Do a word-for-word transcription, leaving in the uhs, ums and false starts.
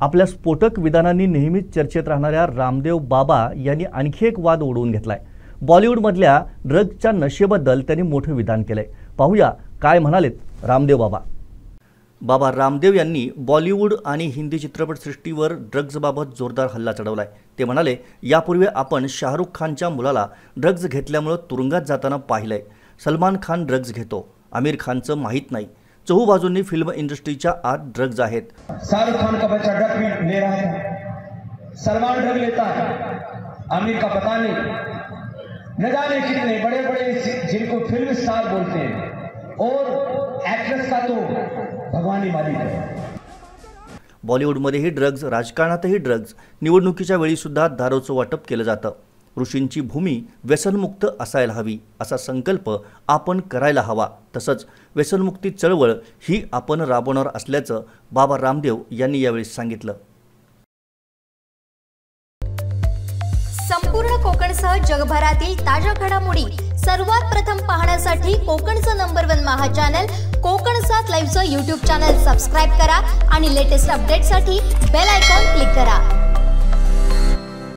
आपल्या स्फोटक विधानांनी नेहमीच चर्चेत राहणाऱ्या रामदेव बाबा यांनी आणखी एक वाद ओढवून घेतलाय। बॉलिवूडमधल्या ड्रग्जच्या नशेबद्दल त्यांनी मोठे विधान केलंय। पाहूया काय म्हणालेत रामदेव बाबा। बाबा रामदेव यांनी बॉलिवूड आणि हिंदी चित्रपटसृष्टीवर ड्रग्जबाबत जोरदार हल्ला चढवलाय। ते म्हणाले, यापूर्वी आपण शाहरुख खानच्या मुलाला ड्रग्ज घेतल्यामुळे तुरुंगात जाताना पाहिलंय। सलमान खान ड्रग्ज घेतो, आमिर खानचं माहीत नाही। चहू बाजूंनी फिल्म इंडस्ट्रीच्या आत ड्रग्ज आहेत। शाहरुख खान का बच्चा ड्रग भी ले रहा है, सलमान ड्रग लेता है, आमिर का पता नहीं, न जाने कितने बड़े बड़े जिनको फिल्म स्टार बोलते हैं, और एक्ट्रेस का तो भगवान ही मालिक है। बॉलिवूडमध्येही ड्रग्ज, राजकारणातही ड्रग्ज, निवडणुकीच्या वेळी सुद्धा दारूचं वाटप केलं जातं। ऋषींची भूमी व्यसनमुक्त असायला हवी असा संकल्प आपण करायला हवा। तसंच व्यसनमुक्ती चळवळ ही आपण राबवणार असल्याचं बाबा रामदेव यांनी यावेळी सांगितलं। संपूर्ण कोकणसह जगभरातील ताज्या घडामोडी सर्वात प्रथम पाहण्यासाठी कोकणचं नंबर वन महा चॅनल कोकण सात लाईव्हचं यूट्यूब चॅनल सबस्क्राईब करा आणि लेटेस्ट अपडेटसाठी बेल आयकॉन क्लिक करा।